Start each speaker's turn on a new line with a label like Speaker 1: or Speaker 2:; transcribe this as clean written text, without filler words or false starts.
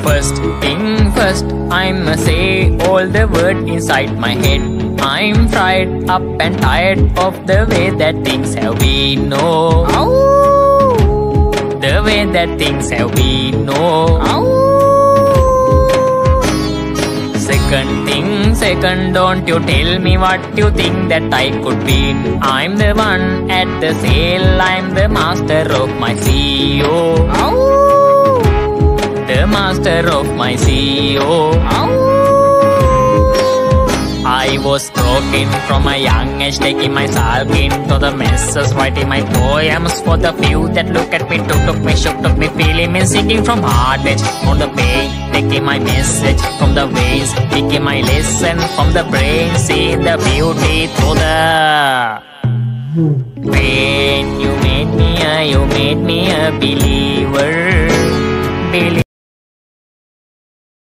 Speaker 1: First thing first, I'ma say all the words inside my head. I'm fried up and tired of the way that things have been. No, the way that things have been. No. Second thing second, don't you tell me what you think that I could be. I'm the one at the sale, I'm the master of my CEO. The master of my CEO. I was broken from a young age, taking my sulk into the messes, writing my poems for the few that look at me, took me, took me, feeling me, singing from heart edge on the page, taking my message from the waves, taking my lesson from the brain, seeing the beauty through the pain. You made me a believer.